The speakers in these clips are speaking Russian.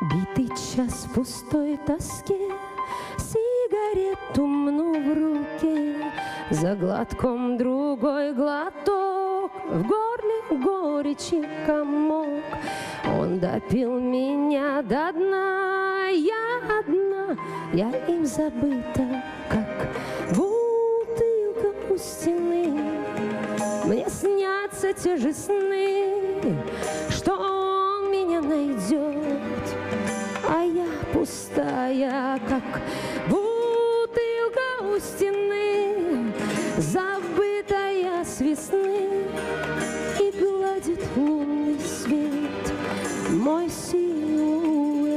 Битый час в пустой тоске, сигарету мну в руке, за глотком другой глоток, в горле горечи комок. Он допил меня до дна, я одна, я им забыта, как бутылка у стены. Мне снятся те же сны, что он меня найдет, а я пустая, как бутылка у стены, забытая с весны, и гладит лунный свет мой силуэт.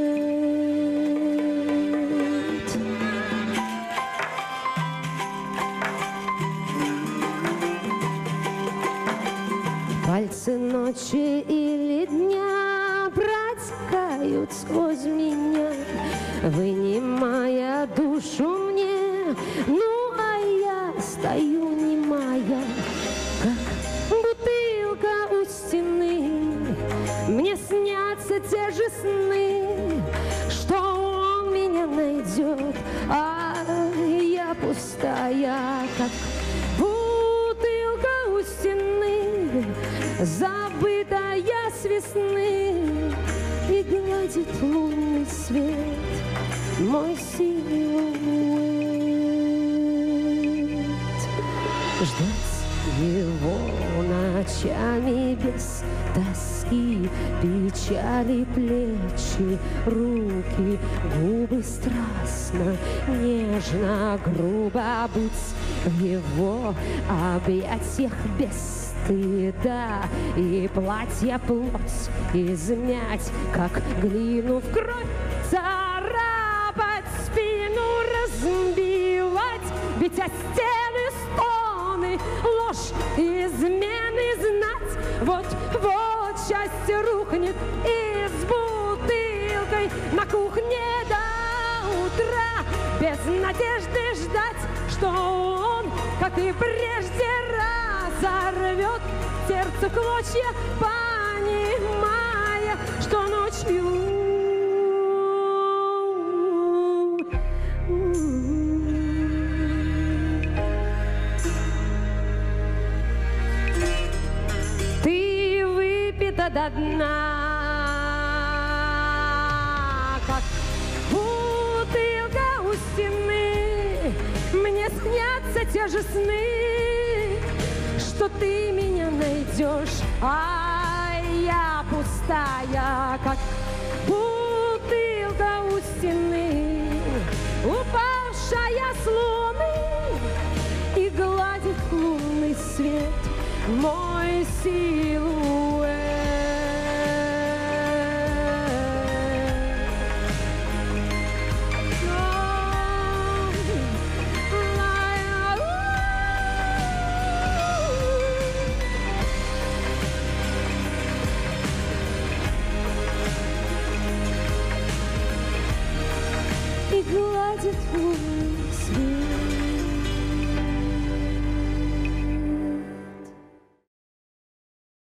Пальцы ночи или дня протекают сквозь меня, вынимая душу мне. Ну, а я стою немая, как бутылка у стены. Мне снятся те же сны, что он меня найдет, а я пустая, как бутылка у стены, забытая с весны, и гладит лунный свет мой силуэт. Ждать его ночами без тоски, печали плечи, руки, губы страстно, нежно, грубо быть в его объятиях без стыда, и платье плоть измять, как глину в кровь царапать, спину разбивать, бить о стены стоны, ложь измены знать. Вот счастье рухнет и с бутылкой на кухне до утра, без надежды ждать, что он, как и прежде, разорвет сердце клочья, понимая, что ночью ты выпита до дна, как бутылка у стены. Мне снятся те же сны, что ты меня найдешь, а я пустая, как бутылка у стены, упавшая с луны, и гладит лунный свет мой силуэт. И гладит лунный свет